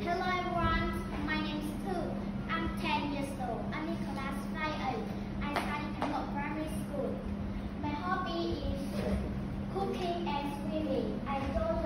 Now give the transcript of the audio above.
Hello everyone, my name is Thu. I'm 10 years old. I'm in class 5A. I study Tamil primary school. My hobby is cooking and swimming. I don't